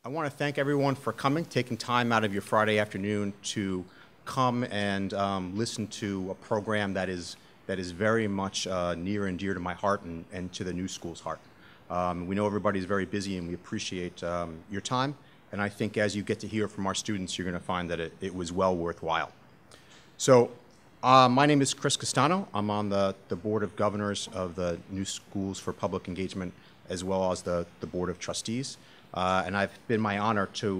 I want to thank everyone for coming, taking time out of your Friday afternoon to come and listen to a program that is very much near and dear to my heart and to the New School's heart. We know everybody's very busy and we appreciate your time. And I think as you get to hear from our students, you're going to find that it was well worthwhile. So my name is Chris Castano. I'm on the Board of Governors of the New Schools for Public Engagement, as well as the Board of Trustees. And I've been my honor to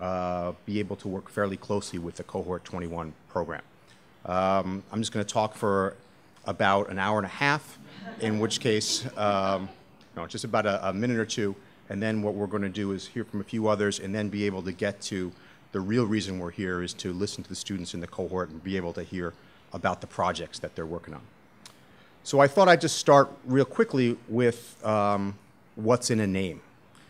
be able to work fairly closely with the Cohort 21 program. I'm just going to talk for about an hour and a half, in which case, no, just about a minute or two, and then what we're going to do is hear from a few others and then be able to get to the real reason we're here is to listen to the students in the cohort and be able to hear about the projects that they're working on. So I thought I'd just start real quickly with what's in a name.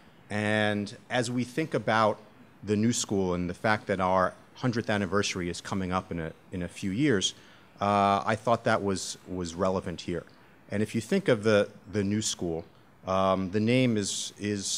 And as we think about the New School and the fact that our 100th anniversary is coming up in a few years, I thought that was relevant here. And if you think of the New School, the name is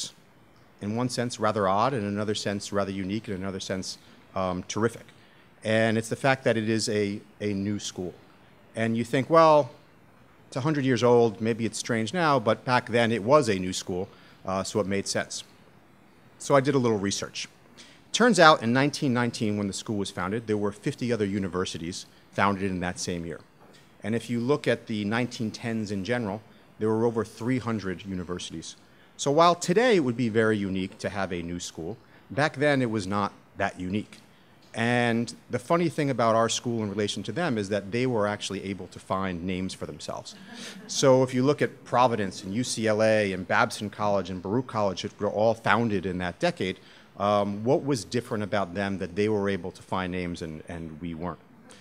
in one sense rather odd, in another sense rather unique, in another sense terrific. And it's the fact that it is a new school. And you think, well, it's 100 years old, maybe it's strange now, but back then it was a new school, so it made sense. So I did a little research. Turns out in 1919, when the school was founded, there were 50 other universities founded in that same year. And if you look at the 1910s in general, there were over 300 universities. So while today it would be very unique to have a new school, back then it was not that unique. And the funny thing about our school in relation to them is that they were actually able to find names for themselves. So if you look at Providence and UCLA and Babson College and Baruch College, which were all founded in that decade, what was different about them that they were able to find names and we weren't?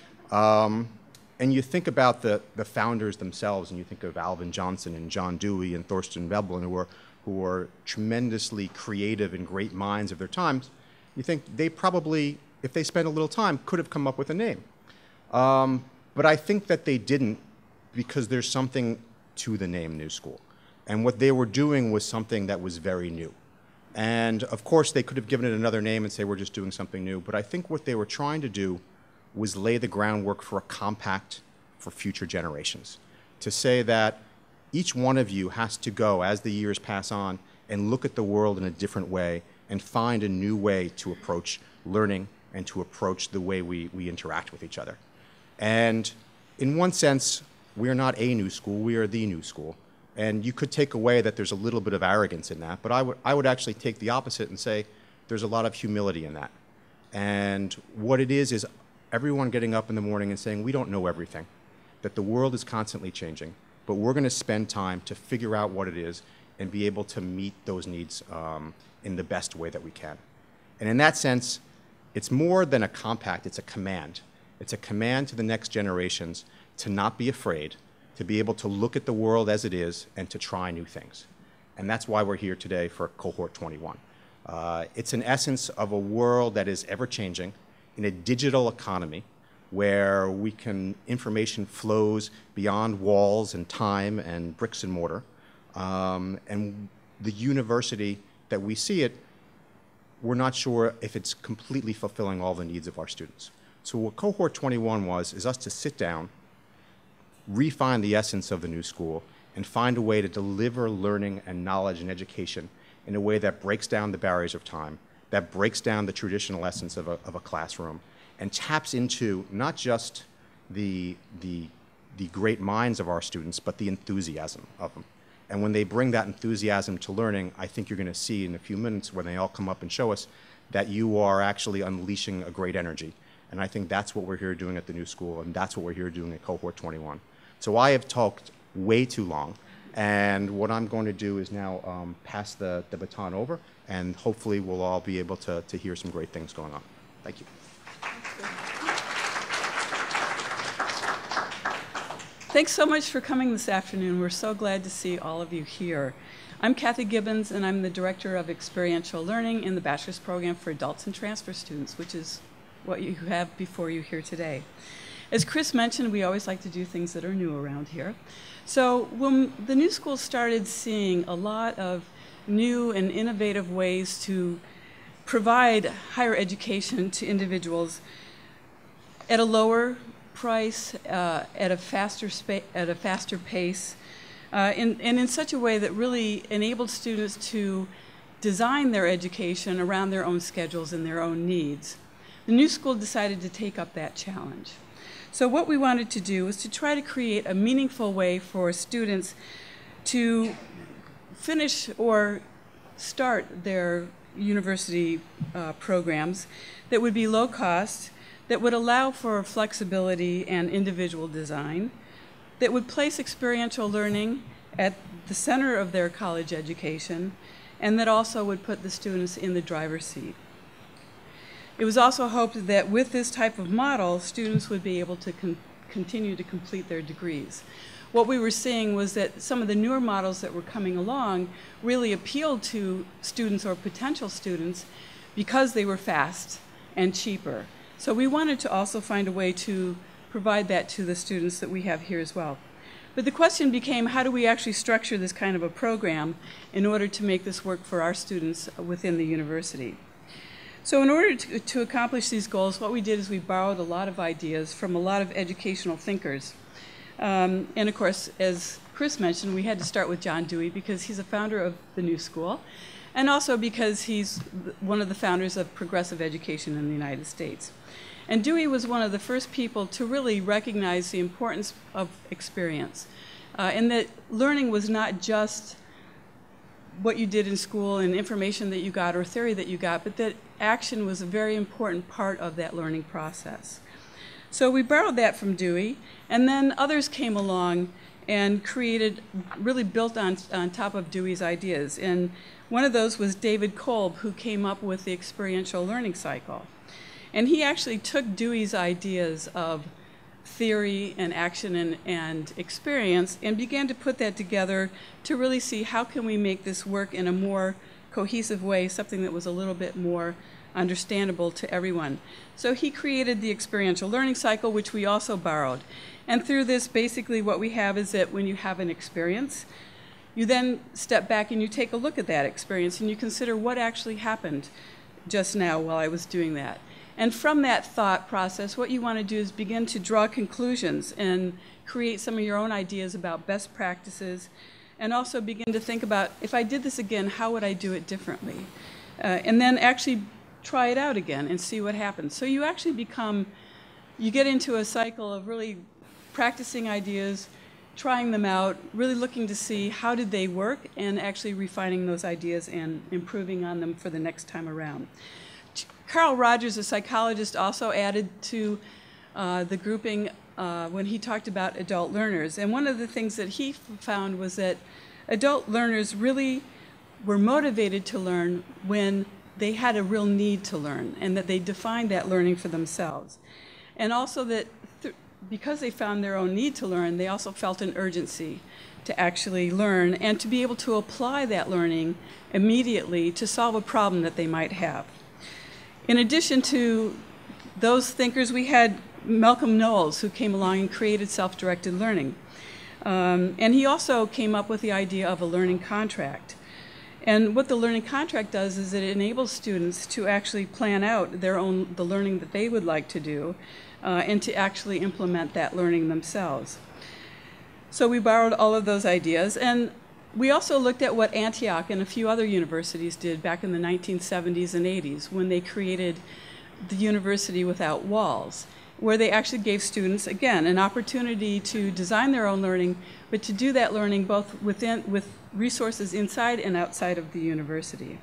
And you think about the founders themselves, and you think of Alvin Johnson and John Dewey and Thorsten Veblen, who were tremendously creative and great minds of their times. You think they probably, if they spent a little time, could have come up with a name. But I think that they didn't, because there's something to the name New School. And what they were doing was something that was very new. And of course, they could have given it another name and say, we're just doing something new. But I think what they were trying to do was lay the groundwork for a compact for future generations. To say that each one of you has to go, as the years pass on, and look at the world in a different way and find a new way to approach learning and to approach the way we interact with each other. And in one sense, we're not a new school, we are the New School. And you could take away that there's a little bit of arrogance in that, but I would actually take the opposite and say there's a lot of humility in that. And what it is everyone getting up in the morning and saying, we don't know everything, that the world is constantly changing, but we're going to spend time to figure out what it is and be able to meet those needs in the best way that we can. And in that sense, it's more than a compact, it's a command. It's a command to the next generations to not be afraid, to be able to look at the world as it is and to try new things. And that's why we're here today for Cohort 21. It's an essence of a world that is ever-changing, in a digital economy where information flows beyond walls and time and bricks and mortar. And the university that we see it, we're not sure if it's completely fulfilling all the needs of our students. So what Cohort 21 is us to sit down, refine the essence of the New School, and find a way to deliver learning and knowledge and education in a way that breaks down the barriers of time, that breaks down the traditional essence of a classroom, and taps into not just the great minds of our students, but the enthusiasm of them. And when they bring that enthusiasm to learning, I think you're going to see in a few minutes when they all come up and show us that you are actually unleashing a great energy. And I think that's what we're here doing at the New School, and that's what we're here doing at Cohort 21. So I have talked way too long, and what I'm going to do is now pass the baton over, and hopefully we'll all be able to hear some great things going on. Thank you. Thanks so much for coming this afternoon. We're so glad to see all of you here. I'm Kathy Gibbons, and I'm the Director of Experiential Learning in the Bachelor's Program for Adults and Transfer Students, which is what you have before you here today. As Chris mentioned, we always like to do things that are new around here. So when the New School started seeing a lot of new and innovative ways to provide higher education to individuals at a lower price, at a faster pace, and in such a way that really enabled students to design their education around their own schedules and their own needs. The new school decided to take up that challenge. So what we wanted to do was to try to create a meaningful way for students to finish or start their university programs that would be low cost, that would allow for flexibility and individual design, that would place experiential learning at the center of their college education, and that also would put the students in the driver's seat. It was also hoped that with this type of model, students would be able to continue to complete their degrees. What we were seeing was that some of the newer models that were coming along really appealed to students or potential students because they were fast and cheaper. So we wanted to also find a way to provide that to the students that we have here as well. But the question became, how do we actually structure this kind of a program in order to make this work for our students within the university? So in order to accomplish these goals, what we did is we borrowed a lot of ideas from a lot of educational thinkers. And of course, as Chris mentioned, we had to start with John Dewey because he's a founder of the New School, and also because he's one of the founders of progressive education in the United States. And Dewey was one of the first people to really recognize the importance of experience, and that learning was not just what you did in school and information that you got or theory that you got, but that action was a very important part of that learning process. So we borrowed that from Dewey, and then others came along and really built on top of Dewey's ideas. And one of those was David Kolb, who came up with the experiential learning cycle. And he actually took Dewey's ideas of theory and action and experience and began to put that together to really see how can we make this work in a more cohesive way, something that was a little bit more understandable to everyone. So he created the experiential learning cycle, which we also borrowed. And through this, basically what we have is that when you have an experience, you then step back and you take a look at that experience and you consider what actually happened just now while I was doing that. And from that thought process, what you want to do is begin to draw conclusions and create some of your own ideas about best practices, and also begin to think about, if I did this again, how would I do it differently? And then actually try it out again and see what happens. So you actually you get into a cycle of really practicing ideas, trying them out, really looking to see how did they work, and actually refining those ideas and improving on them for the next time around. Carl Rogers, a psychologist, also added to the grouping when he talked about adult learners. And one of the things that he found was that adult learners really were motivated to learn when they had a real need to learn, and that they defined that learning for themselves. And also that because they found their own need to learn, they also felt an urgency to actually learn and to be able to apply that learning immediately to solve a problem that they might have. In addition to those thinkers, we had Malcolm Knowles, who came along and created self-directed learning. And he also came up with the idea of a learning contract. And what the learning contract does is it enables students to actually plan out the learning that they would like to do, and to actually implement that learning themselves. So we borrowed all of those ideas, and we also looked at what Antioch and a few other universities did back in the 1970s and 80s when they created the University Without Walls, where they actually gave students, again, an opportunity to design their own learning, but to do that learning both with resources inside and outside of the university.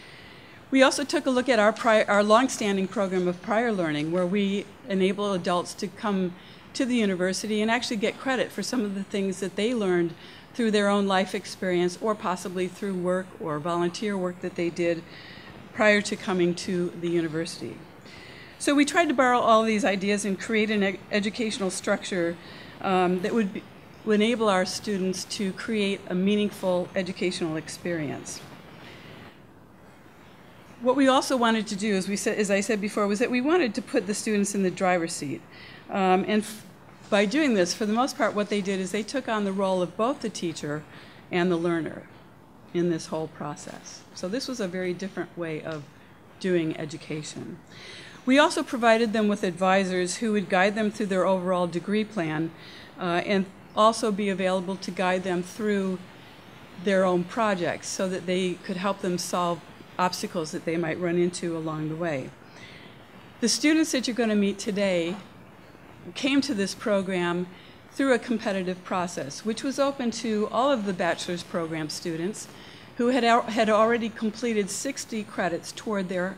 We also took a look at our long-standing program of prior learning, where we enable adults to come to the university and actually get credit for some of the things that they learned through their own life experience, or possibly through work or volunteer work that they did prior to coming to the university. So we tried to borrow all these ideas and create an educational structure that would enable our students to create a meaningful educational experience. What we also wanted to do, as I said before, was that we wanted to put the students in the driver's seat. By doing this, for the most part, what they did is they took on the role of both the teacher and the learner in this whole process. So this was a very different way of doing education. We also provided them with advisors who would guide them through their overall degree plan and also be available to guide them through their own projects so that they could help them solve obstacles that they might run into along the way. The students that you're going to meet today came to this program through a competitive process, which was open to all of the bachelor's program students who had already completed 60 credits toward their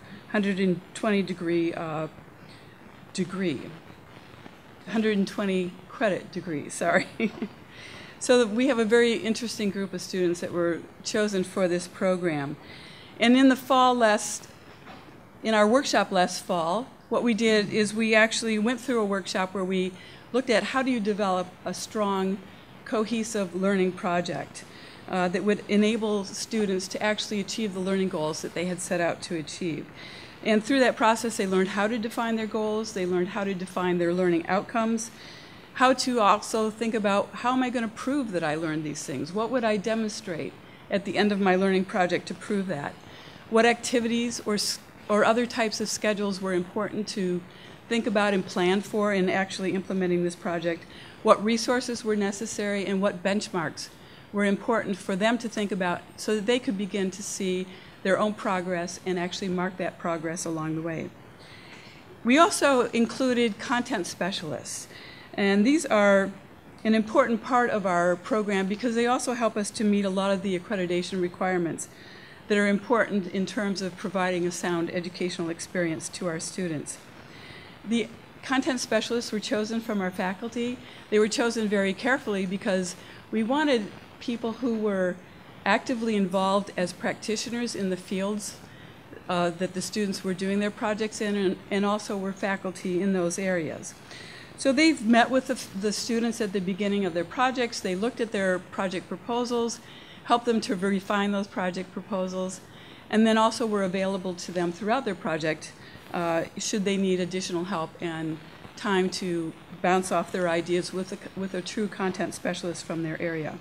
120 credit degree, sorry. So we have a very interesting group of students that were chosen for this program. And in the fall in our workshop last fall, what we did is we actually went through a workshop where we looked at how do you develop a strong, cohesive learning project that would enable students to actually achieve the learning goals that they had set out to achieve. And through that process, they learned how to define their goals, they learned how to define their learning outcomes, how to also think about how am I going to prove that I learned these things? What would I demonstrate at the end of my learning project to prove that? What activities or other types of schedules were important to think about and plan for in actually implementing this project? What resources were necessary and what benchmarks were important for them to think about so that they could begin to see their own progress and actually mark that progress along the way. We also included content specialists, and these are an important part of our program because they also help us to meet a lot of the accreditation requirements that are important in terms of providing a sound educational experience to our students. The content specialists were chosen from our faculty. They were chosen very carefully because we wanted people who were actively involved as practitioners in the fields that the students were doing their projects in and also were faculty in those areas. So they've met with the students at the beginning of their projects. They looked at their project proposals, helped them to refine those project proposals, and then also were available to them throughout their project should they need additional help and time to bounce off their ideas with a true content specialist from their area.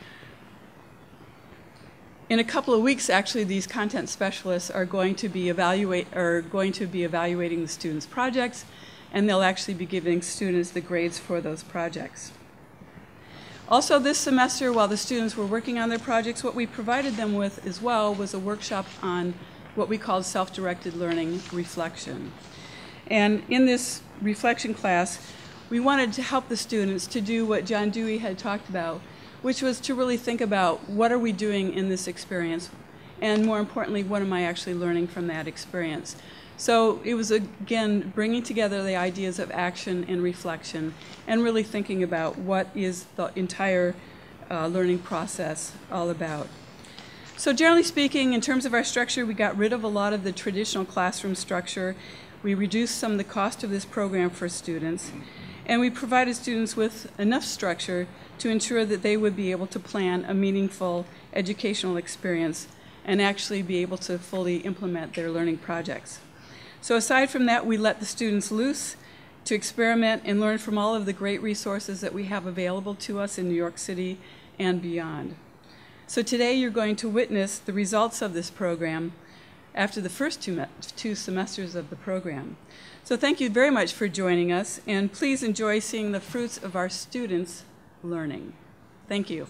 In a couple of weeks, actually, these content specialists are going to be evaluating the students' projects, and they'll actually be giving students the grades for those projects. Also, this semester, while the students were working on their projects, what we provided them with as well was a workshop on what we called self-directed learning reflection. And in this reflection class, we wanted to help the students to do what John Dewey had talked about, which was to really think about what are we doing in this experience, and more importantly, what am I actually learning from that experience. So it was, again, bringing together the ideas of action and reflection and really thinking about what is the entire learning process all about. So generally speaking, in terms of our structure, we got rid of a lot of the traditional classroom structure. We reduced some of the cost of this program for students, and we provided students with enough structure to ensure that they would be able to plan a meaningful educational experience and actually be able to fully implement their learning projects. So aside from that, we let the students loose to experiment and learn from all of the great resources that we have available to us in New York City and beyond. So today you're going to witness the results of this program after the first two semesters of the program. So thank you very much for joining us, and please enjoy seeing the fruits of our students' learning. Thank you.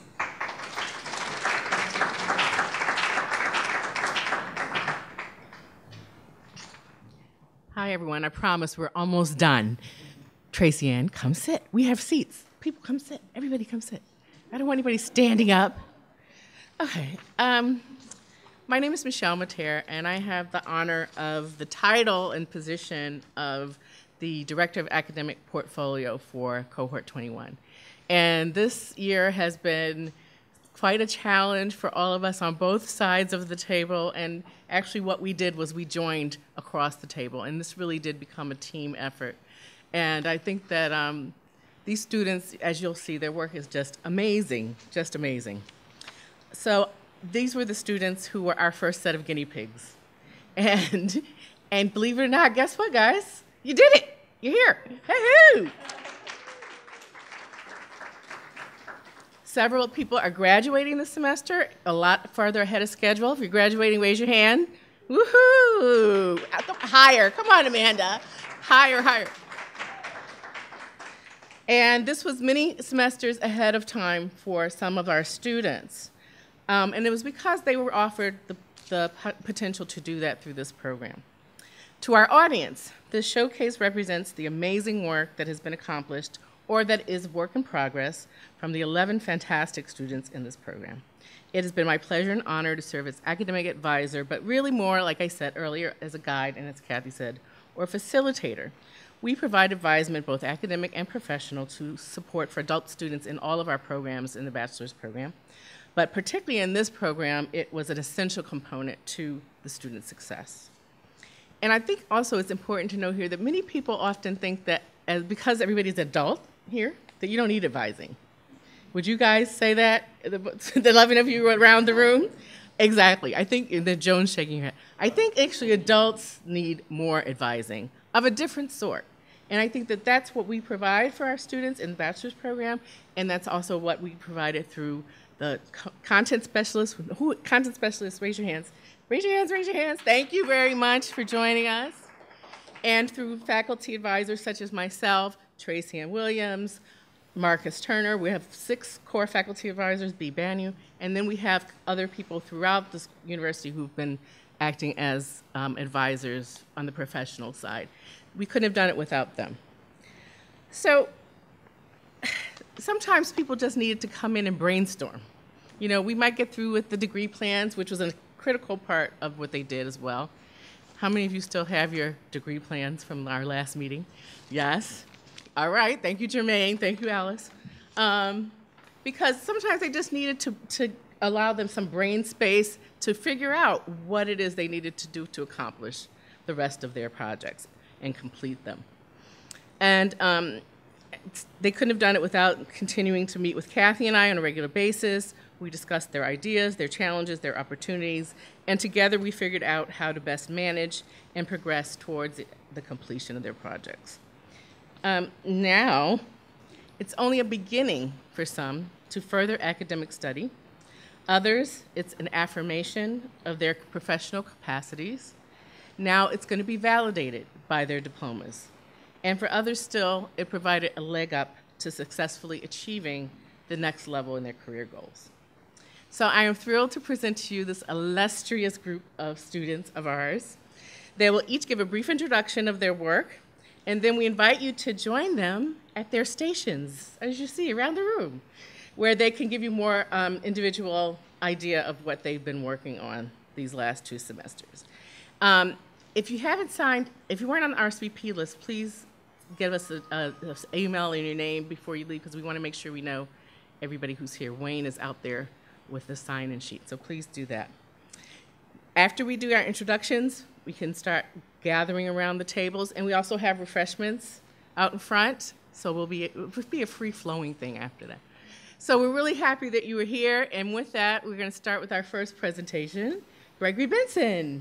Hi, everyone. I promise we're almost done. Tracy Ann, come sit. We have seats. People, come sit. Everybody come sit. I don't want anybody standing up. Okay. My name is Michelle Mater, and I have the honor of the title and position of the Director of Academic Portfolio for Cohort 21. And this year has been quite a challenge for all of us on both sides of the table, and actually what we did was we joined across the table, and this really did become a team effort. And I think that these students, as you'll see, their work is just amazing, just amazing. So these were the students who were our first set of guinea pigs. And believe it or not, guess what, guys? You did it. You're here. Hey-hoo! Several people are graduating this semester, a lot farther ahead of schedule. If you're graduating, raise your hand. Woohoo! Higher. Come on, Amanda. Higher, higher. And this was many semesters ahead of time for some of our students. And it was because they were offered the potential to do that through this program. To our audience, this showcase represents the amazing work that has been accomplished or that is work in progress from the 11 fantastic students in this program. It has been my pleasure and honor to serve as academic advisor, but really more, like I said earlier, as a guide and as Kathy said, or facilitator. We provide advisement, both academic and professional, to support for adult students in all of our programs in the bachelor's program. But particularly in this program, it was an essential component to the student's success. And I think also it's important to know here that many people often think that because everybody's adult here, that you don't need advising. Would you guys say that, the 11 of you around the room? Exactly. I think, that Joan's shaking her head. I think actually adults need more advising of a different sort. And I think that that's what we provide for our students in the bachelor's program, and that's also what we provided through the content specialists. Content specialists, raise your hands. Raise your hands, raise your hands. Thank you very much for joining us. And through faculty advisors such as myself, Tracy Ann Williams, Marcus Turner. We have 6 core faculty advisors, B. Banu, and then we have other people throughout this university who've been acting as advisors on the professional side. We couldn't have done it without them. So sometimes people just needed to come in and brainstorm. You know, we might get through with the degree plans, which was a critical part of what they did as well. How many of you still have your degree plans from our last meeting? Yes. All right. Thank you, Jermaine. Thank you, Alice. Because sometimes they just needed to allow them some brain space to figure out what it is they needed to do to accomplish the rest of their projects and complete them. And they couldn't have done it without continuing to meet with Kathy and I on a regular basis. We discussed their ideas, their challenges, their opportunities, and together we figured out how to best manage and progress towards the completion of their projects. Now, it's only a beginning for some to further academic study. Others, it's an affirmation of their professional capacities. Now it's going to be validated by their diplomas. And for others still, it provided a leg up to successfully achieving the next level in their career goals. So I am thrilled to present to you this illustrious group of students of ours. They will each give a brief introduction of their work, and then we invite you to join them at their stations, as you see around the room, where they can give you more individual idea of what they've been working on these last 2 semesters. If you haven't signed, if you weren't on the RSVP list, please give us an email and your name before you leave, because we want to make sure we know everybody who's here. Wayne is out there with the sign-in sheet, so please do that. After we do our introductions, we can start gathering around the tables, and we also have refreshments out in front, so it'll be a free-flowing thing after that. So we're really happy that you were here, and with that, we're going to start with our first presentation, Gregory Benson.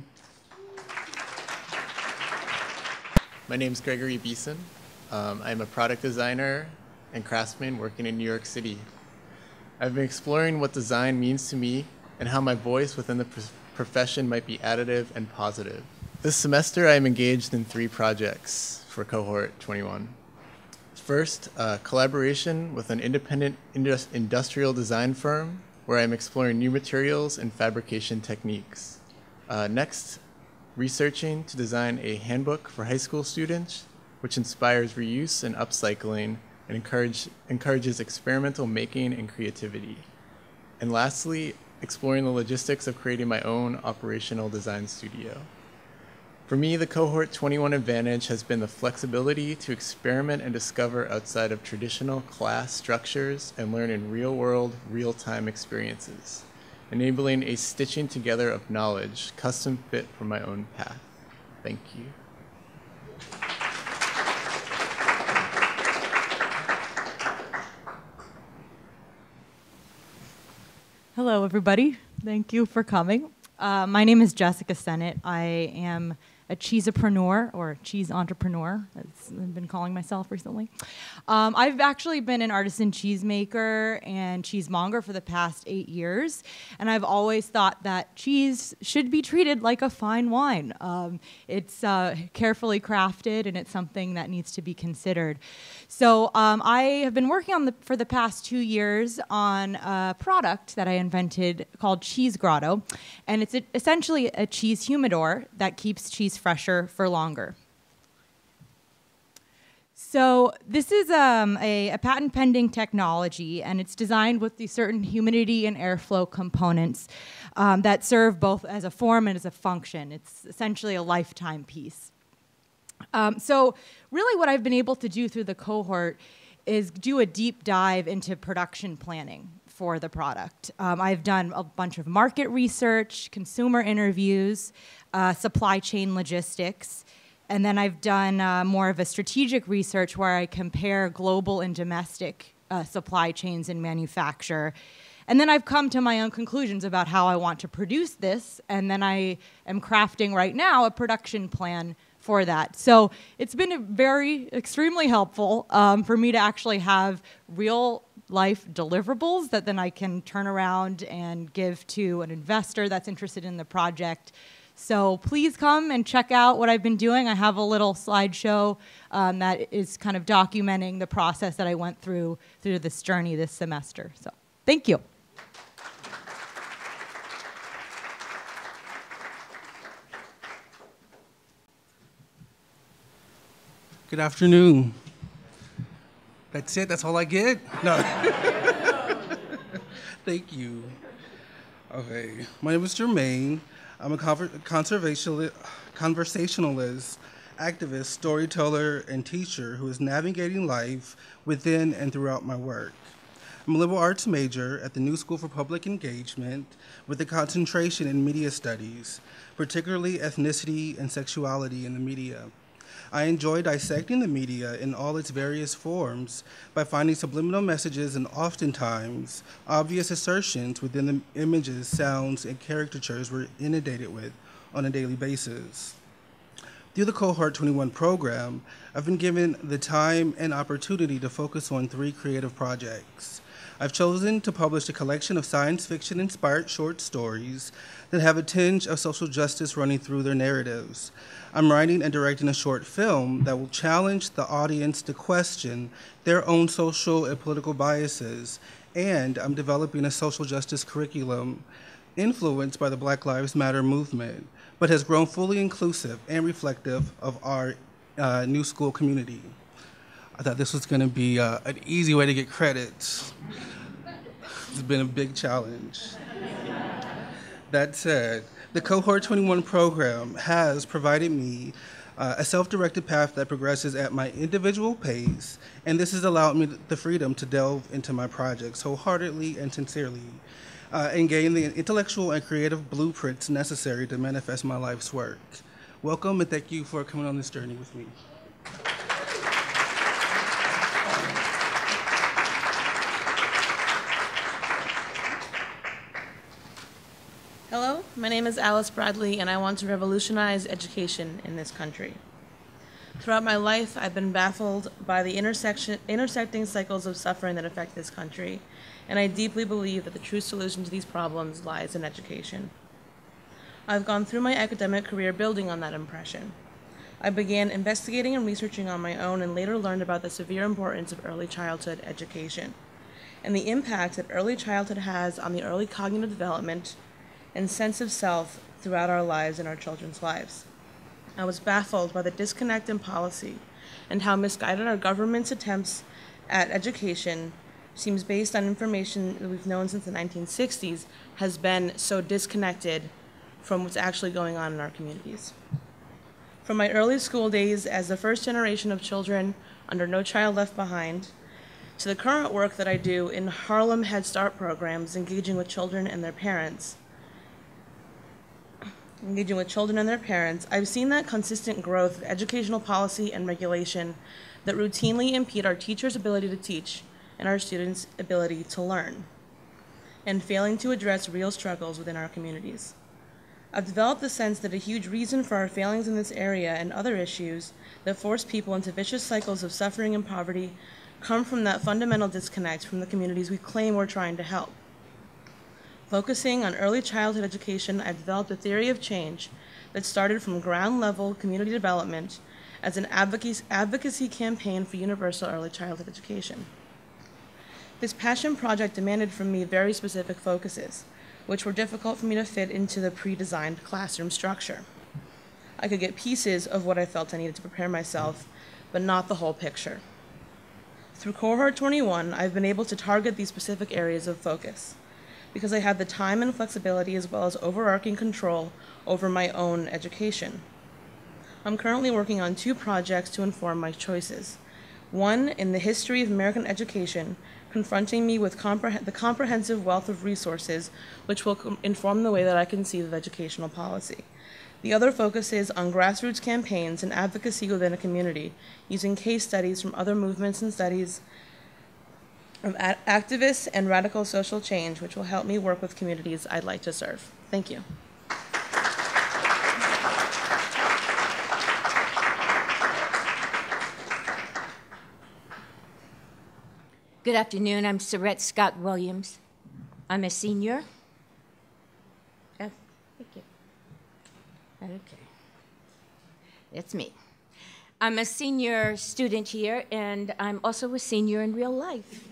My name is Gregory Beeson. I'm a product designer and craftsman working in New York City. I've been exploring what design means to me and how my voice within the profession might be additive and positive. This semester, I am engaged in 3 projects for Cohort 21. First, collaboration with an independent industrial design firm where I'm exploring new materials and fabrication techniques. Next, researching to design a handbook for high school students, which inspires reuse and upcycling and encourages experimental making and creativity. And lastly, exploring the logistics of creating my own operational design studio. For me, the Cohort 21 advantage has been the flexibility to experiment and discover outside of traditional class structures and learn in real-world, real-time experiences, enabling a stitching together of knowledge custom fit for my own path. Thank you. Hello, everybody. Thank you for coming. My name is Jessica Sennett. I am a cheesepreneur, or cheese entrepreneur, as I've been calling myself recently. I've actually been an artisan cheesemaker and cheesemonger for the past 8 years, and I've always thought that cheese should be treated like a fine wine. It's carefully crafted, and it's something that needs to be considered. So I have been working for the past 2 years on a product that I invented called Cheese Grotto, and it's essentially a cheese humidor that keeps cheese fresher for longer. So this is a patent-pending technology, and it's designed with these certain humidity and airflow components that serve both as a form and as a function. It's essentially a lifetime piece. So really what I've been able to do through the cohort is do a deep dive into production planning for the product. I've done a bunch of market research, consumer interviews, supply chain logistics, and then I've done more of a strategic research where I compare global and domestic supply chains and manufacture. And then I've come to my own conclusions about how I want to produce this, and then I am crafting right now a production plan for that. So it's been extremely helpful for me to actually have real life deliverables that then I can turn around and give to an investor that's interested in the project. So please come and check out what I've been doing. I have a little slideshow that is kind of documenting the process that I went through this journey this semester. So thank you. Good afternoon. That's it? That's all I get? No. Thank you. Okay. My name is Jermaine. I'm a conversationalist, activist, storyteller, and teacher who is navigating life within and throughout my work. I'm a liberal arts major at the New School for Public Engagement with a concentration in media studies, particularly ethnicity and sexuality in the media. I enjoy dissecting the media in all its various forms by finding subliminal messages and oftentimes obvious assertions within the images, sounds, and caricatures we're inundated with on a daily basis. Through the Cohort 21 program, I've been given the time and opportunity to focus on 3 creative projects. I've chosen to publish a collection of science fiction-inspired short stories that have a tinge of social justice running through their narratives. I'm writing and directing a short film that will challenge the audience to question their own social and political biases, and I'm developing a social justice curriculum influenced by the Black Lives Matter movement, but has grown fully inclusive and reflective of our new school community. I thought this was going to be an easy way to get credits. It's been a big challenge. That said, the Cohort 21 program has provided me a self-directed path that progresses at my individual pace, and this has allowed me the freedom to delve into my projects wholeheartedly and sincerely, and gain the intellectual and creative blueprints necessary to manifest my life's work. Welcome, and thank you for coming on this journey with me. Hello, my name is Alice Bradley, and I want to revolutionize education in this country. Throughout my life, I've been baffled by the intersecting cycles of suffering that affect this country, and I deeply believe that the true solution to these problems lies in education. I've gone through my academic career building on that impression. I began investigating and researching on my own and later learned about the severe importance of early childhood education and the impact that early childhood has on the early cognitive development and sense of self throughout our lives and our children's lives. I was baffled by the disconnect in policy and how misguided our government's attempts at education seems based on information that we've known since the 1960s has been so disconnected from what's actually going on in our communities. From my early school days as the first generation of children under No Child Left Behind, to the current work that I do in Harlem Head Start programs, engaging with children and their parents, I've seen that consistent growth of educational policy and regulation that routinely impede our teachers' ability to teach and our students' ability to learn, and failing to address real struggles within our communities. I've developed the sense that a huge reason for our failings in this area and other issues that force people into vicious cycles of suffering and poverty come from that fundamental disconnect from the communities we claim we're trying to help. Focusing on early childhood education, I've developed a theory of change that started from ground level community development as an advocacy campaign for universal early childhood education. This passion project demanded from me very specific focuses, which were difficult for me to fit into the pre-designed classroom structure. I could get pieces of what I felt I needed to prepare myself, but not the whole picture. Through Cohort 21, I've been able to target these specific areas of focus because I had the time and flexibility as well as overarching control over my own education. I'm currently working on 2 projects to inform my choices. One in the history of American education, confronting me with the comprehensive wealth of resources which will inform the way that I conceive of educational policy. The other focuses on grassroots campaigns and advocacy within a community, using case studies from other movements and studies of activists and radical social change, which will help me work with communities I'd like to serve. Thank you. Good afternoon. I'm Sarette Scott Williams. I'm a senior. Oh, thank you. Okay. That's me. I'm a senior student here, and I'm also a senior in real life.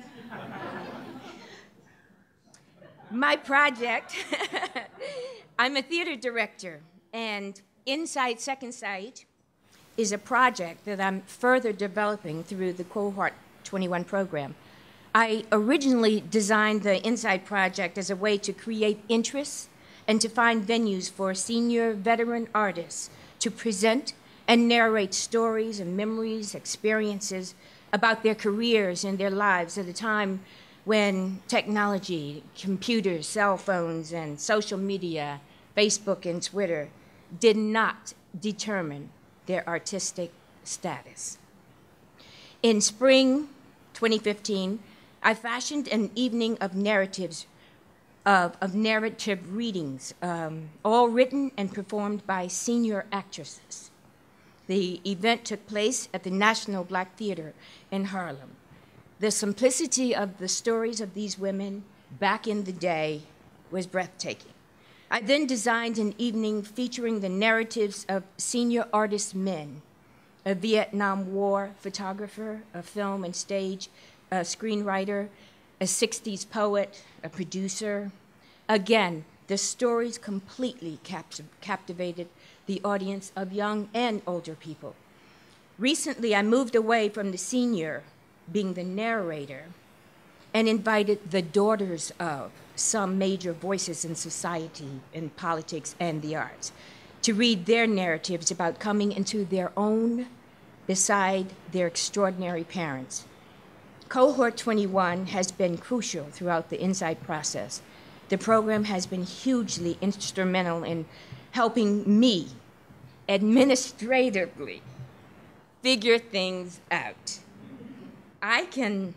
My project, I'm a theater director, and Inside Second Sight is a project that I'm further developing through the Cohort 21 program. I originally designed the Inside project as a way to create interest and to find venues for senior veteran artists to present and narrate stories and memories, experiences about their careers and their lives at a time when technology, computers, cell phones, and social media, Facebook and Twitter, did not determine their artistic status. In spring 2015, I fashioned an evening of narratives, of narrative readings, all written and performed by senior actresses. The event took place at the National Black Theater in Harlem. The simplicity of the stories of these women back in the day was breathtaking. I then designed an evening featuring the narratives of senior artist men, a Vietnam War photographer, a film and stage a screenwriter, a 60s poet, a producer. Again, the stories completely captivated the audience of young and older people. Recently, I moved away from the senior being the narrator and invited the daughters of some major voices in society, in politics, and the arts to read their narratives about coming into their own beside their extraordinary parents. Cohort 21 has been crucial throughout the Inside process. The program has been hugely instrumental in helping me administratively figure things out. I can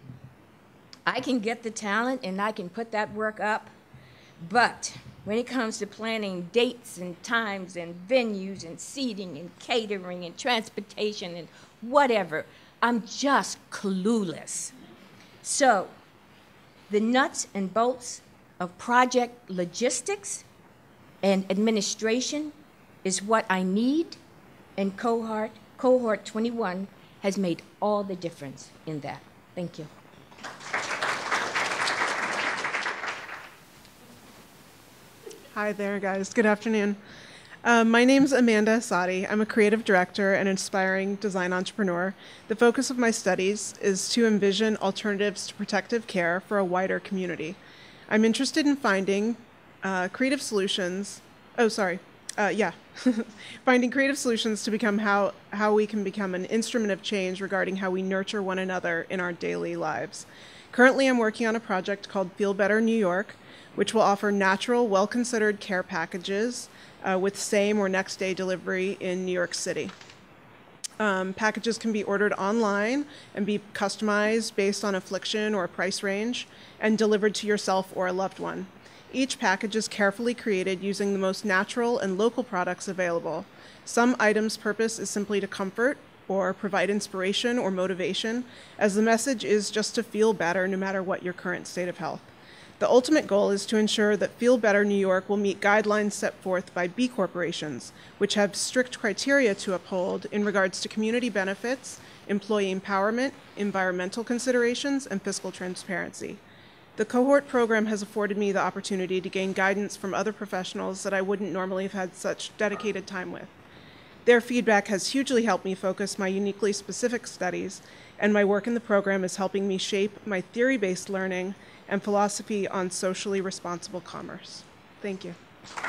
get the talent and I can put that work up, but when it comes to planning dates and times and venues and seating and catering and transportation and whatever, I'm just clueless. So the nuts and bolts of project logistics and administration is what I need, and Cohort 21 has made all the difference in that. Thank you. Hi there, guys. Good afternoon. My name's Amanda Asadi. I'm a creative director and aspiring design entrepreneur. The focus of my studies is to envision alternatives to protective care for a wider community. I'm interested in finding creative solutions. Finding creative solutions to become how we can become an instrument of change regarding how we nurture one another in our daily lives. Currently, I'm working on a project called Feel Better New York, which will offer natural, well-considered care packages with same or next day delivery in New York City. Packages can be ordered online and be customized based on affliction or price range and delivered to yourself or a loved one. Each package is carefully created using the most natural and local products available. Some items' purpose is simply to comfort or provide inspiration or motivation, as the message is just to feel better no matter what your current state of health. The ultimate goal is to ensure that Feel Better New York will meet guidelines set forth by B corporations, which have strict criteria to uphold in regards to community benefits, employee empowerment, environmental considerations, and fiscal transparency. The Cohort program has afforded me the opportunity to gain guidance from other professionals that I wouldn't normally have had such dedicated time with. Their feedback has hugely helped me focus my uniquely specific studies, and my work in the program is helping me shape my theory-based learning and philosophy on socially responsible commerce. Thank you.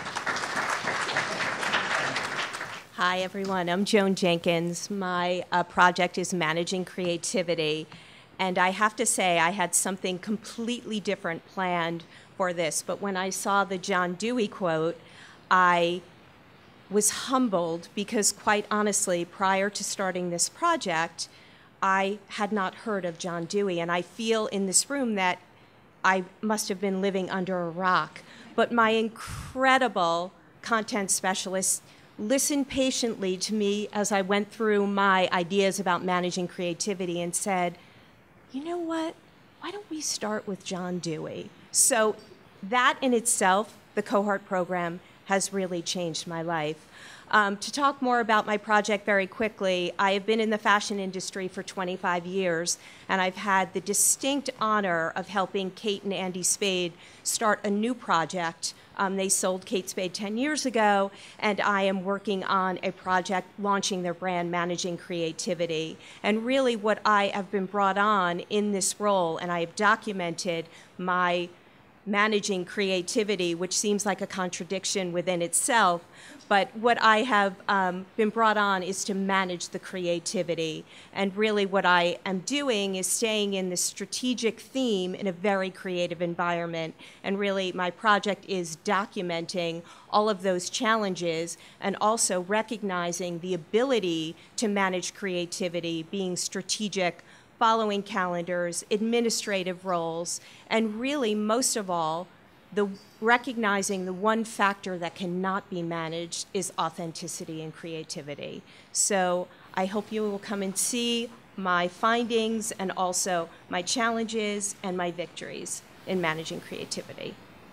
Hi, everyone. I'm Joan Jenkins. My project is Managing Creativity. And I have to say, I had something completely different planned for this. But when I saw the John Dewey quote, I was humbled because, quite honestly, prior to starting this project, I had not heard of John Dewey. And I feel in this room that I must have been living under a rock. But my incredible content specialists listened patiently to me as I went through my ideas about managing creativity and said, you know what? Why don't we start with John Dewey? So that in itself, the Cohort program, has really changed my life. To talk more about my project very quickly, I have been in the fashion industry for 25 years, and I've had the distinct honor of helping Kate and Andy Spade start a new project. They sold Kate Spade 10 years ago, and I am working on a project launching their brand, Managing Creativity. And really what I have been brought on in this role, and I have documented my managing creativity, which seems like a contradiction within itself, but what I have been brought on is to manage the creativity. And really what I am doing is staying in this strategic theme in a very creative environment. And really my project is documenting all of those challenges and also recognizing the ability to manage creativity, being strategic, following calendars, administrative roles, and really, most of all, recognizing the one factor that cannot be managed is authenticity and creativity. So I hope you will come and see my findings and also my challenges and my victories in managing creativity.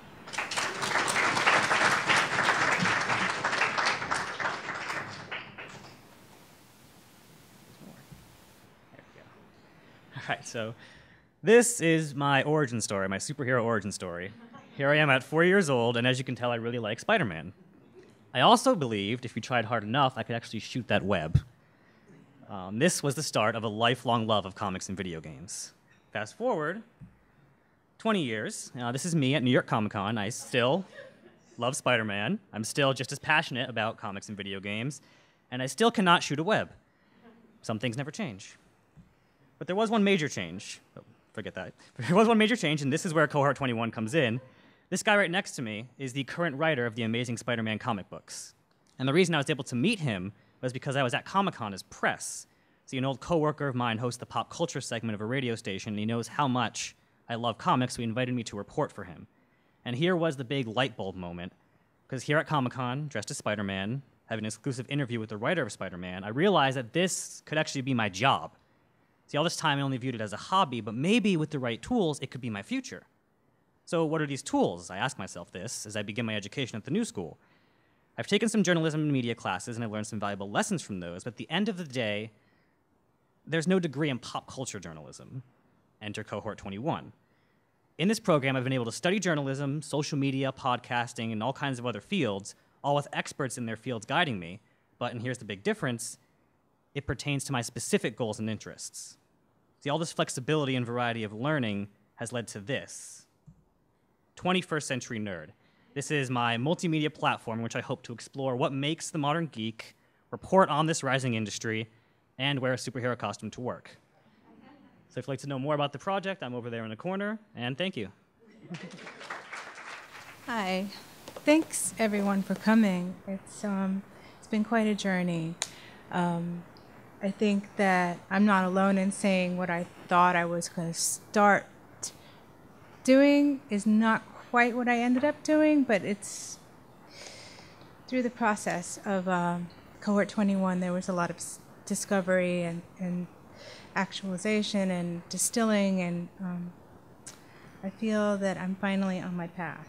All right, so this is my origin story, my superhero origin story. Here I am at 4 years old, and as you can tell, I really like Spider-Man. I also believed if you tried hard enough, I could actually shoot that web. This was the start of a lifelong love of comics and video games. Fast forward 20 years, this is me at New York Comic Con. I still love Spider-Man. I'm still just as passionate about comics and video games, and I still cannot shoot a web. Some things never change. But there was one major change. Oh, forget that. There was one major change, and this is where Cohort 21 comes in. This guy right next to me is the current writer of the Amazing Spider-Man comic books. And the reason I was able to meet him was because I was at Comic-Con as press. See, an old coworker of mine hosts the pop culture segment of a radio station, and he knows how much I love comics, so he invited me to report for him. And here was the big light bulb moment, because here at Comic-Con, dressed as Spider-Man, having an exclusive interview with the writer of Spider-Man, I realized that this could actually be my job. See, all this time I only viewed it as a hobby, but maybe with the right tools, it could be my future. So what are these tools? I ask myself this as I begin my education at the New School. I've taken some journalism and media classes, and I've learned some valuable lessons from those, but at the end of the day, there's no degree in pop culture journalism. Enter Cohort 21. In this program, I've been able to study journalism, social media, podcasting, and all kinds of other fields, all with experts in their fields guiding me, but, and here's the big difference, it pertains to my specific goals and interests. See, all this flexibility and variety of learning has led to this. 21st Century Nerd. This is my multimedia platform in which I hope to explore what makes the modern geek, report on this rising industry, and wear a superhero costume to work. So if you'd like to know more about the project, I'm over there in the corner, and thank you. Hi. Thanks, everyone, for coming. It's been quite a journey. I think that I'm not alone in saying what I thought I was going to start doing is not quite what I ended up doing, but it's through the process of Cohort 21, there was a lot of discovery and actualization and distilling, and I feel that I'm finally on my path.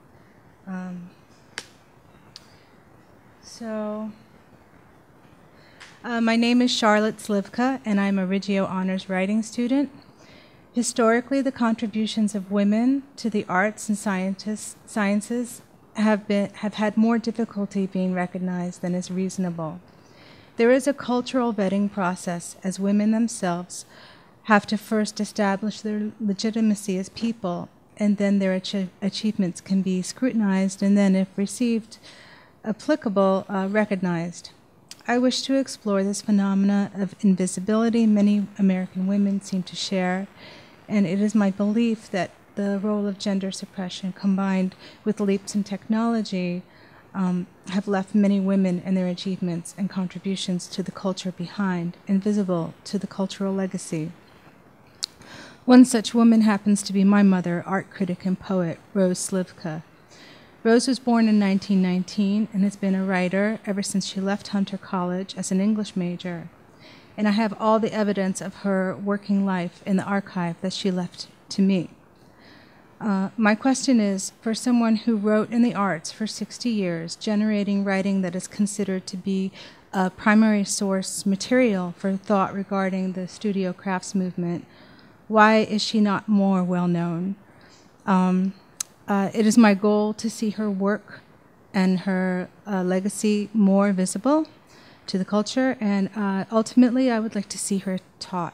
My name is Charlotte Slivka, and I'm a Reggio Honors Writing student. Historically, the contributions of women to the arts and sciences have had more difficulty being recognized than is reasonable. There is a cultural vetting process, as women themselves have to first establish their legitimacy as people, and then their achievements can be scrutinized, and then, if received, applicable, recognized. I wish to explore this phenomena of invisibility many American women seem to share, and it is my belief that the role of gender suppression combined with leaps in technology have left many women and their achievements and contributions to the culture behind, invisible to the cultural legacy. One such woman happens to be my mother, art critic and poet, Rose Slivka. Rose was born in 1919 and has been a writer ever since she left Hunter College as an English major. And I have all the evidence of her working life in the archive that she left to me. My question is, for someone who wrote in the arts for 60 years, generating writing that is considered to be a primary source material for thought regarding the studio crafts movement, why is she not more well known? It is my goal to see her work and her legacy more visible to the culture, and ultimately I would like to see her taught.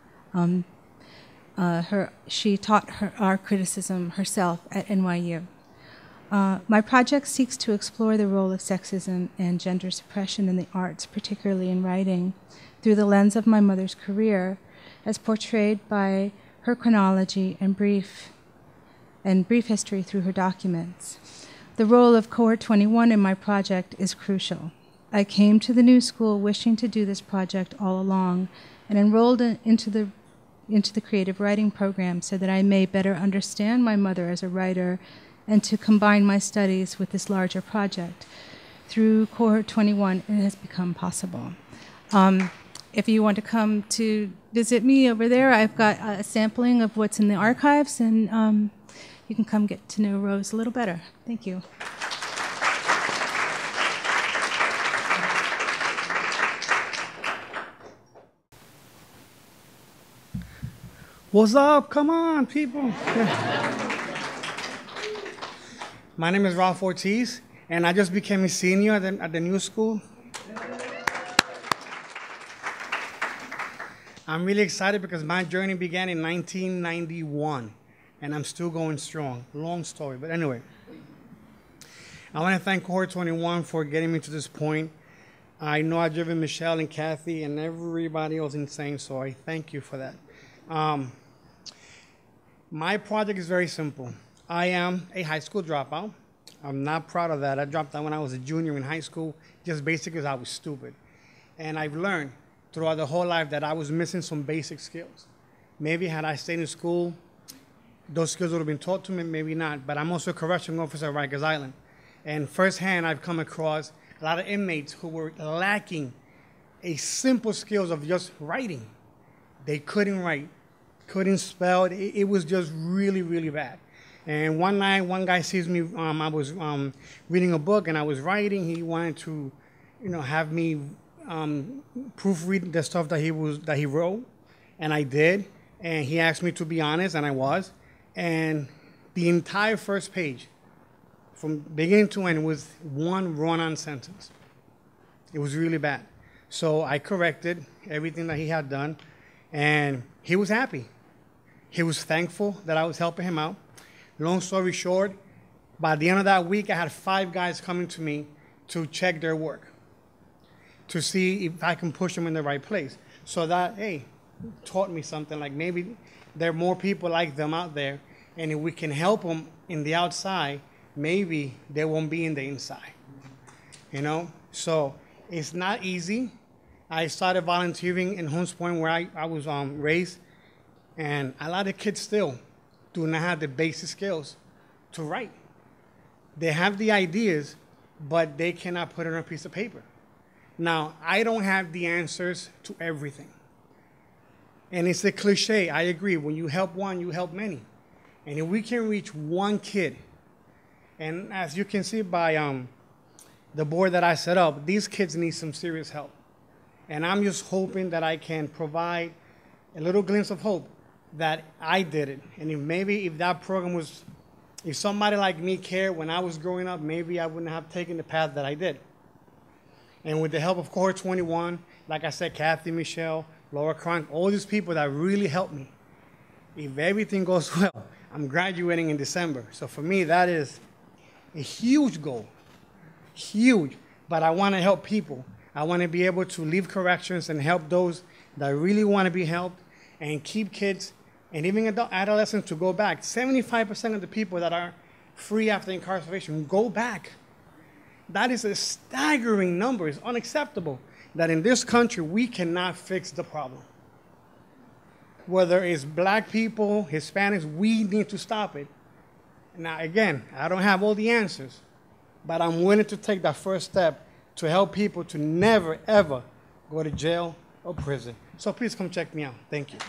She taught our criticism herself at NYU. My project seeks to explore the role of sexism and gender suppression in the arts, particularly in writing, through the lens of my mother's career, as portrayed by her chronology and brief history through her documents. The role of Cohort 21 in my project is crucial. I came to the New School wishing to do this project all along and enrolled into the creative writing program so that I may better understand my mother as a writer and to combine my studies with this larger project. Through Cohort 21, it has become possible. If you want to come to visit me over there, I've got a sampling of what's in the archives, and you can come get to know Rose a little better. Thank you. What's up? Come on, people. My name is Ralph Ortiz, and I just became a senior at the New School. I'm really excited because my journey began in 1991, and I'm still going strong. Long story, but anyway. I want to thank Cohort 21 for getting me to this point. I know I've driven Michelle and Kathy and everybody else insane, so I thank you for that. My project is very simple. I am a high school dropout. I'm not proud of that. I dropped out when I was a junior in high school, just basically because I was stupid. And I've learned throughout the whole life that I was missing some basic skills. Maybe had I stayed in school, those skills would have been taught to me, maybe not. But I'm also a correctional officer at Rikers Island. And firsthand, I've come across a lot of inmates who were lacking a simple skills of just writing. They couldn't write, couldn't spell. It was just really, really bad. And one night, one guy sees me, I was reading a book and I was writing. He wanted to, have me proofread the stuff that he wrote, and I did. And he asked me to be honest, and I was. And the entire first page, from beginning to end, was one run-on sentence. It was really bad. So I corrected everything that he had done, and he was happy. He was thankful that I was helping him out. Long story short, by the end of that week, I had 5 guys coming to me to check their work, to see if I can push them in the right place. So that, hey, taught me something, like maybe there are more people like them out there, and if we can help them in the outside, maybe they won't be in the inside, So it's not easy. I started volunteering in Holmes Point where I was raised, and a lot of kids still do not have the basic skills to write. They have the ideas, but they cannot put it on a piece of paper. Now, I don't have the answers to everything. And it's a cliche, I agree. When you help one, you help many. And if we can reach one kid, and as you can see by the board that I set up, these kids need some serious help. And I'm just hoping that I can provide a little glimpse of hope that I did it. And if that program was, if somebody like me cared when I was growing up, maybe I wouldn't have taken the path that I did. And with the help of Cohort 21, like I said, Kathy, Michelle, Laura Cronk, all these people that really helped me. If everything goes well, I'm graduating in December. So for me, that is a huge goal, huge. But I want to help people. I want to be able to leave corrections and help those that really want to be helped and keep kids and even adolescents to go back. 75% of the people that are free after incarceration go back. That is a staggering number. It's unacceptable that in this country we cannot fix the problem. Whether it's black people, Hispanics, we need to stop it. Now, again, I don't have all the answers, but I'm willing to take that first step to help people to never, ever go to jail or prison. So please come check me out. Thank you.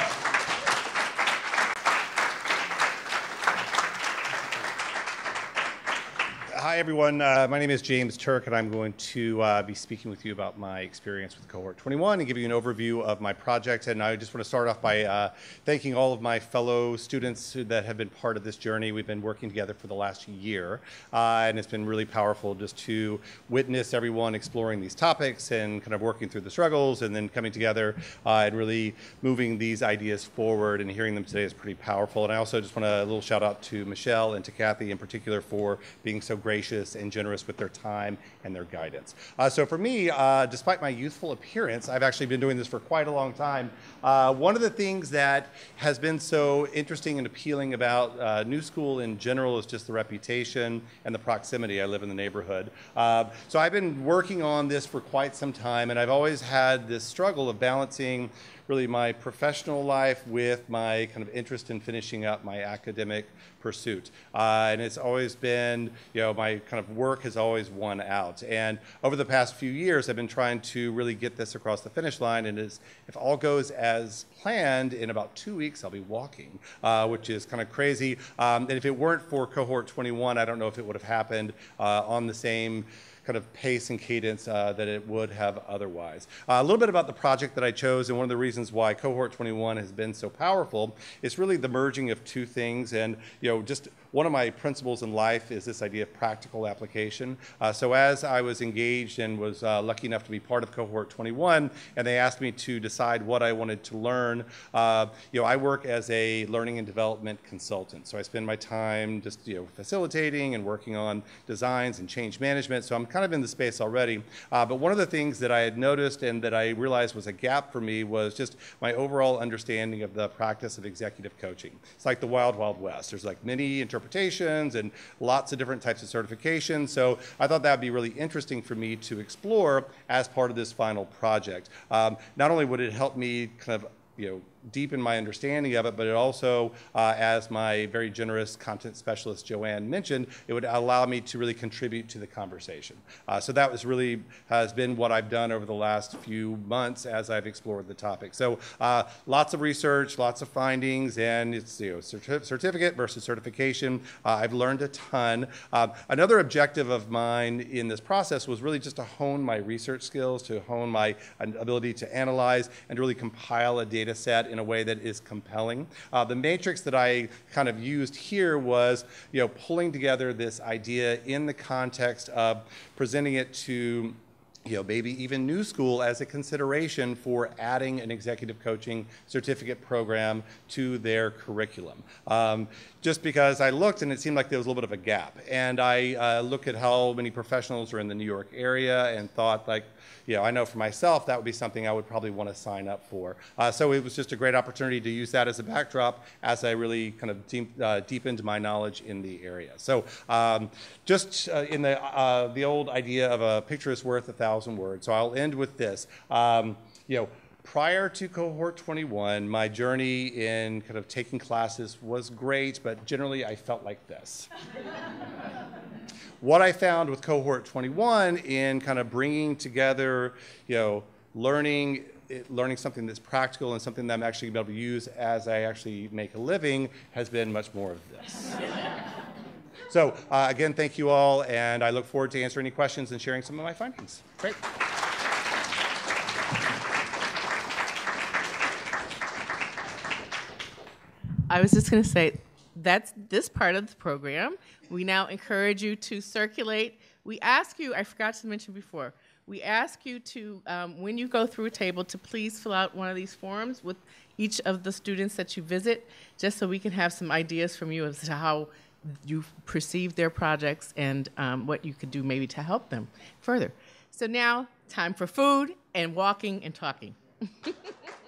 Hi, everyone. My name is James Turk, and I'm going to be speaking with you about my experience with Cohort 21 and give you an overview of my project. And I just want to start off by thanking all of my fellow students that have been part of this journey. We've been working together for the last year, and it's been really powerful just to witness everyone exploring these topics and kind of working through the struggles and then coming together and really moving these ideas forward, and hearing them today is pretty powerful. And I also just want a little shout out to Michelle and to Kathy in particular for being so gracious and generous with their time and their guidance. So for me, despite my youthful appearance, I've actually been doing this for quite a long time. One of the things that has been so interesting and appealing about New School in general is just the reputation and the proximity. I live in the neighborhood. So I've been working on this for quite some time, and I've always had this struggle of balancing really my professional life with my kind of interest in finishing up my academic pursuit. And it's always been, my kind of work has always won out. And over the past few years, I've been trying to really get this across the finish line. And if all goes as planned, in about 2 weeks, I'll be walking, which is kind of crazy. And if it weren't for Cohort 21, I don't know if it would have happened on the same kind of pace and cadence that it would have otherwise. A little bit about the project that I chose, and one of the reasons why Cohort 21 has been so powerful is really the merging of two things. And just one of my principles in life is this idea of practical application. So as I was engaged and was lucky enough to be part of Cohort 21, and they asked me to decide what I wanted to learn, I work as a learning and development consultant. So I spend my time just facilitating and working on designs and change management. So I'm kind of in the space already. But one of the things that I had noticed and that I realized was a gap for me was just my overall understanding of the practice of executive coaching. It's like the wild, wild west. There's like many interpretations and lots of different types of certifications. So I thought that would be really interesting for me to explore as part of this final project. Not only would it help me kind of deepen my understanding of it, but it also, as my very generous content specialist Joanne mentioned, it would allow me to really contribute to the conversation. So that has been what I've done over the last few months as I've explored the topic. So lots of research, lots of findings, and it's certificate versus certification. I've learned a ton. Another objective of mine in this process was really just to hone my research skills, to hone my ability to analyze and to really compile a data set in a way that is compelling. The matrix that I kind of used here was, pulling together this idea in the context of presenting it to maybe even New School as a consideration for adding an executive coaching certificate program to their curriculum. Just because I looked and it seemed like there was a little bit of a gap. And I look at how many professionals are in the New York area and thought I know for myself that would be something I would probably want to sign up for. So it was just a great opportunity to use that as a backdrop as I really kind of deepened my knowledge in the area. So just in the old idea of a picture is worth 1,000 words. So I'll end with this. prior to Cohort 21, my journey in kind of taking classes was great, but generally I felt like this. What I found with Cohort 21 in kind of bringing together, learning something that's practical and something that I'm actually going to be able to use as I actually make a living has been much more of this. So again, thank you all, and I look forward to answering any questions and sharing some of my findings. Great. I was just going to say, that's this part of the program. We now encourage you to circulate. We ask you, I forgot to mention before, we ask you to, when you go through a table, to please fill out one of these forms with each of the students that you visit, just so we can have some ideas from you as to how you perceive their projects and what you could do maybe to help them further. So now, time for food and walking and talking.